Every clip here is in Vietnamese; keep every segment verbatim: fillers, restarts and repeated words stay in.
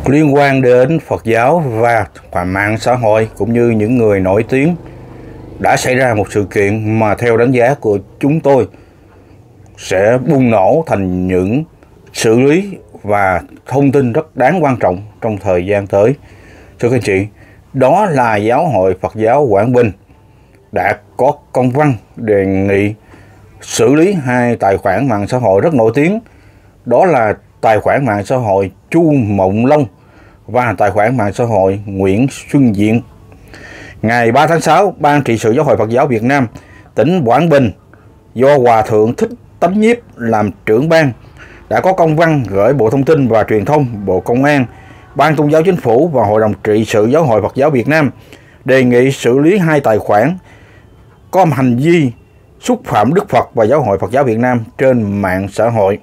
liên quan đến Phật giáo và mạng xã hội cũng như những người nổi tiếng, đã xảy ra một sự kiện mà theo đánh giá của chúng tôi sẽ bùng nổ thành những xử lý và thông tin rất đáng quan trọng trong thời gian tới. Thưa các anh chị, đó là Giáo hội Phật giáo Quảng Bình đã có công văn đề nghị xử lý hai tài khoản mạng xã hội rất nổi tiếng. Đó là tài khoản mạng xã hội Chu Mộng Long và tài khoản mạng xã hội Nguyễn Xuân Diện. Ngày ba tháng sáu, Ban trị sự Giáo hội Phật giáo Việt Nam tỉnh Quảng Bình do Hòa thượng Thích Tánh Nhiếp làm trưởng ban đã có công văn gửi Bộ Thông tin và Truyền thông, Bộ Công an, Ban Tôn giáo Chính phủ và Hội đồng trị sự Giáo hội Phật giáo Việt Nam đề nghị xử lý hai tài khoản có hành vi xúc phạm Đức Phật và Giáo hội Phật giáo Việt Nam trên mạng xã hội.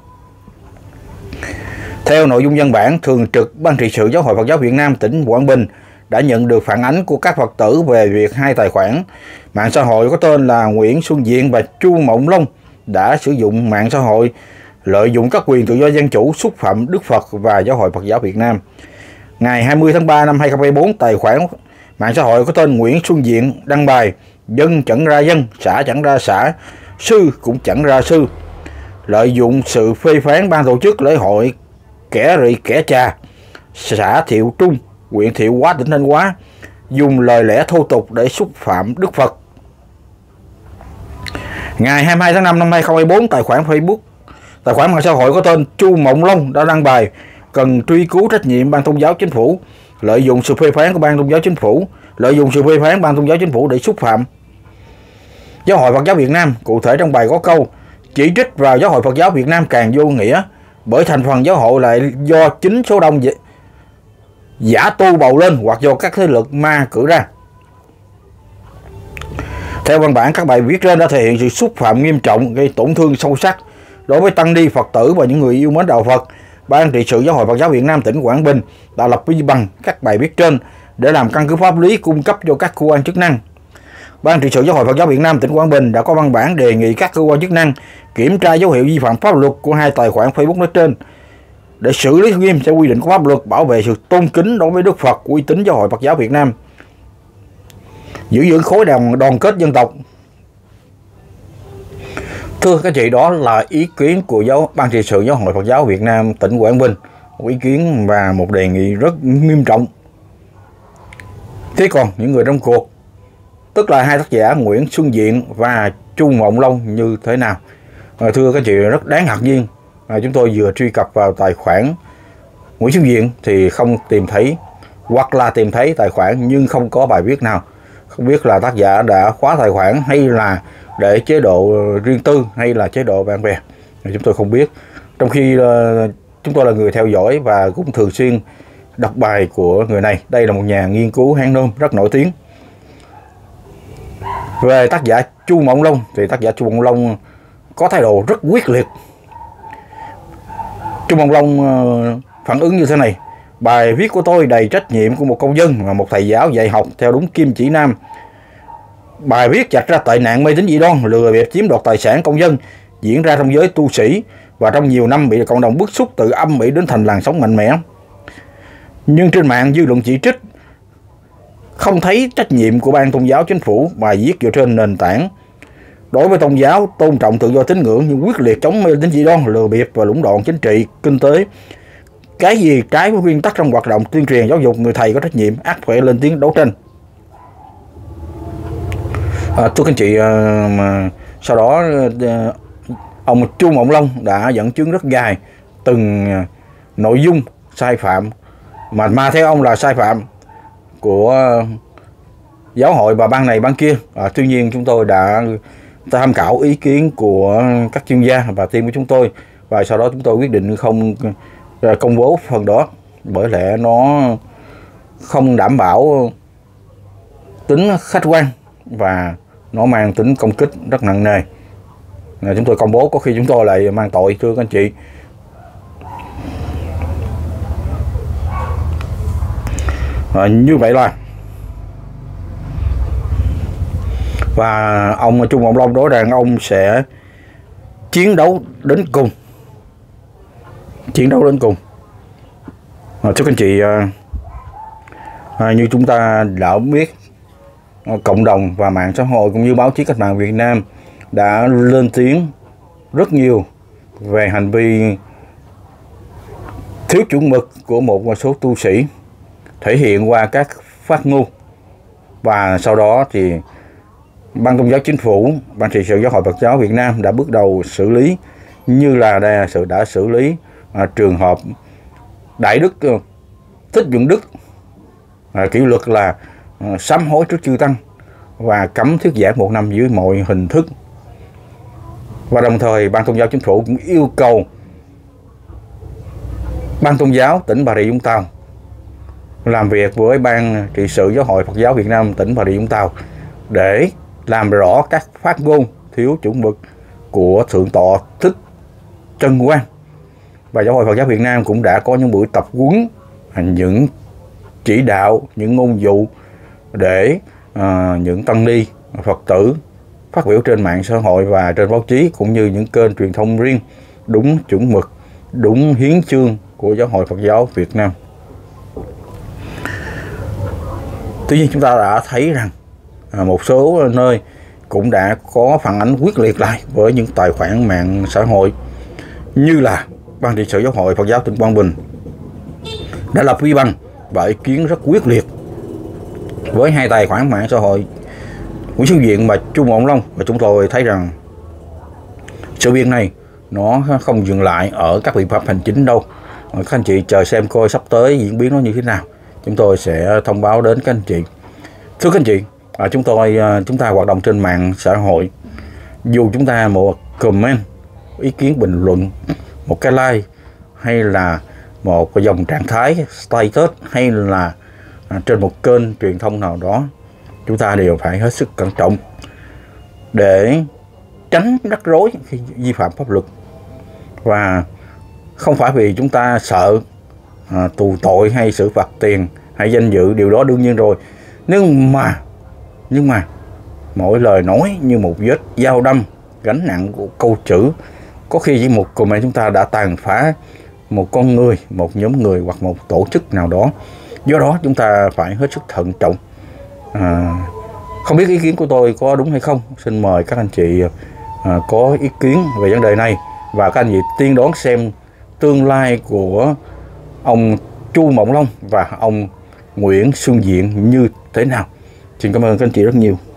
Theo nội dung văn bản, Thường trực Ban trị sự Giáo hội Phật giáo Việt Nam tỉnh Quảng Bình đã nhận được phản ánh của các Phật tử về việc hai tài khoản mạng xã hội có tên là Nguyễn Xuân Diện và Chu Mộng Long đã sử dụng mạng xã hội lợi dụng các quyền tự do dân chủ xúc phạm Đức Phật và Giáo hội Phật giáo Việt Nam. Ngày hai mươi tháng ba năm hai nghìn không trăm hai mươi tư, tài khoản mạng xã hội có tên Nguyễn Xuân Diện đăng bài "Dân chẳng ra dân, xã chẳng ra xã, sư cũng chẳng ra sư", lợi dụng sự phê phán ban tổ chức lễ hội Kẻ Rị Kẻ Trà, xã Thiệu Trung, huyện Thiệu Hóa, tỉnh Thanh Hóa, dùng lời lẽ thô tục để xúc phạm Đức Phật. Ngày hai mươi hai tháng năm năm hai nghìn không trăm hai mươi tư, tài khoản Facebook, tài khoản mạng xã hội có tên Chu Mộng Long đã đăng bài cần truy cứu trách nhiệm Ban Tôn giáo Chính phủ, lợi dụng sự phê phán của Ban Tôn giáo Chính phủ, lợi dụng sự phê phán Ban Tôn giáo Chính phủ để xúc phạm Giáo hội Phật giáo Việt Nam. Cụ thể trong bài có câu chỉ trích vào Giáo hội Phật giáo Việt Nam càng vô nghĩa, bởi thành phần giáo hội lại do chính số đông giả tu bầu lên hoặc do các thế lực ma cử ra. Theo văn bản, các bài viết trên đã thể hiện sự xúc phạm nghiêm trọng, gây tổn thương sâu sắc đối với tăng ni Phật tử và những người yêu mến đạo Phật. Ban trị sự Giáo hội Phật giáo Việt Nam tỉnh Quảng Bình đã lập biên bản các bài viết trên để làm căn cứ pháp lý cung cấp cho các cơ quan chức năng. Ban trị sự Giáo hội Phật giáo Việt Nam tỉnh Quảng Bình đã có văn bản đề nghị các cơ quan chức năng kiểm tra dấu hiệu vi phạm pháp luật của hai tài khoản Facebook nói trên để xử lý nghiêm theo quy định của pháp luật, bảo vệ sự tôn kính đối với Đức Phật, uy tín Giáo hội Phật giáo Việt Nam, giữ vững khối đoàn đoàn kết dân tộc. Thưa các chị, đó là ý kiến của giáo Ban trị sự Giáo hội Phật giáo Việt Nam tỉnh Quảng Bình, một ý kiến và một đề nghị rất nghiêm trọng. Thế còn những người trong cuộc, tức là hai tác giả Nguyễn Xuân Diện và Chu Mộng Long như thế nào? À, thưa các chị, rất đáng ngạc nhiên. À, chúng tôi vừa truy cập vào tài khoản Nguyễn Xuân Diện thì không tìm thấy, hoặc là tìm thấy tài khoản nhưng không có bài viết nào. Không biết là tác giả đã khóa tài khoản hay là để chế độ riêng tư hay là chế độ bạn bè, chúng tôi không biết. Trong khi uh, chúng tôi là người theo dõi và cũng thường xuyên đọc bài của người này. Đây là một nhà nghiên cứu Hán Nôm rất nổi tiếng. Về tác giả Chu Mộng Long thì tác giả Chu Mộng Long có thái độ rất quyết liệt. Chu Mộng Long uh, phản ứng như thế này: bài viết của tôi đầy trách nhiệm của một công dân và một thầy giáo dạy học theo đúng kim chỉ nam. Bài viết chạch ra tệ nạn mê tín dị đoan, lừa bịp chiếm đoạt tài sản công dân diễn ra trong giới tu sĩ và trong nhiều năm bị cộng đồng bức xúc từ âm ỉ đến thành làn sóng mạnh mẽ. Nhưng trên mạng dư luận chỉ trích, không thấy trách nhiệm của Ban Tôn giáo Chính phủ. Bài viết dựa trên nền tảng đối với tôn giáo tôn trọng tự do tín ngưỡng nhưng quyết liệt chống mê tín dị đoan, lừa bịp và lũng đoạn chính trị, kinh tế. Cái gì trái với nguyên tắc trong hoạt động tuyên truyền giáo dục, người thầy có trách nhiệm ắt phải lên tiếng đấu tranh. À, thưa các anh chị, à, mà sau đó à, ông Chu Mộng Long đã dẫn chứng rất dài từng à, nội dung sai phạm mà mà theo ông là sai phạm của à, giáo hội và ban này ban kia. À, tuy nhiên chúng tôi đã tham khảo ý kiến của các chuyên gia và team của chúng tôi, và sau đó chúng tôi quyết định không à, công bố phần đó, bởi lẽ nó không đảm bảo tính khách quan và nó mang tính công kích rất nặng nề. À, chúng tôi công bố có khi chúng tôi lại mang tội, thưa các anh chị. À, như vậy là và ông Chu Mộng Long nói rằng ông sẽ chiến đấu đến cùng, chiến đấu đến cùng. À, thưa các anh chị, à, à, như chúng ta đã biết, à, cộng đồng và mạng xã hội cũng như báo chí cách mạng Việt Nam đã lên tiếng rất nhiều về hành vi thiếu chuẩn mực của một số tu sĩ, thể hiện qua các phát ngôn. Và sau đó thì Ban Tôn giáo Chính phủ, Ban trị sự Giáo hội Phật giáo Việt Nam đã bước đầu xử lý, như là đã, sự đã xử lý à, trường hợp Đại Đức Thích Nhuận Đức, à, kỷ luật là à, sám hối trước chư tăng và cấm thuyết giảng một năm dưới mọi hình thức. Và đồng thời Ban Tôn giáo Chính phủ cũng yêu cầu Ban Tôn giáo tỉnh Bà Rịa Vũng Tàu làm việc với Ban trị sự Giáo hội Phật giáo Việt Nam tỉnh Bà Rịa Vũng Tàu để làm rõ các phát ngôn thiếu chuẩn mực của Thượng tọa Thích Trân Quang. Và Giáo hội Phật giáo Việt Nam cũng đã có những buổi tập huấn, những chỉ đạo, những ngôn dụ để à, những tăng ni Phật tử phát biểu trên mạng xã hội và trên báo chí cũng như những kênh truyền thông riêng đúng chuẩn mực, đúng hiến chương của Giáo hội Phật giáo Việt Nam. Tuy nhiên chúng ta đã thấy rằng à, một số nơi cũng đã có phản ánh quyết liệt lại với những tài khoản mạng xã hội, như là Ban trị sự Giáo hội Phật giáo tỉnh Quảng Bình đã lập vi bằng và ý kiến rất quyết liệt với hai tài khoản mạng xã hội Nguyễn Xuân Diện và Chu Mộng Long. Và chúng tôi thấy rằng sự việc này nó không dừng lại ở các biện pháp hành chính đâu. Các anh chị chờ xem coi sắp tới diễn biến nó như thế nào, chúng tôi sẽ thông báo đến các anh chị. Thưa các anh chị, à, chúng tôi chúng ta hoạt động trên mạng xã hội, dù chúng ta một comment, ý kiến bình luận, một cái like, hay là một cái dòng trạng thái status, hay là à, trên một kênh truyền thông nào đó, chúng ta đều phải hết sức cẩn trọng để tránh rắc rối khi vi phạm pháp luật. Và không phải vì chúng ta sợ à, tù tội hay xử phạt tiền hay danh dự, điều đó đương nhiên rồi. Nhưng mà nhưng mà mỗi lời nói như một vết dao đâm, gánh nặng của câu chữ, có khi chỉ một comment chúng ta đã tàn phá một con người, một nhóm người hoặc một tổ chức nào đó. Do đó chúng ta phải hết sức thận trọng. À, không biết ý kiến của tôi có đúng hay không, xin mời các anh chị à, có ý kiến về vấn đề này, và các anh chị tiên đoán xem tương lai của ông Chu Mộng Long và ông Nguyễn Xuân Diện như thế nào. Xin cảm ơn các anh chị rất nhiều.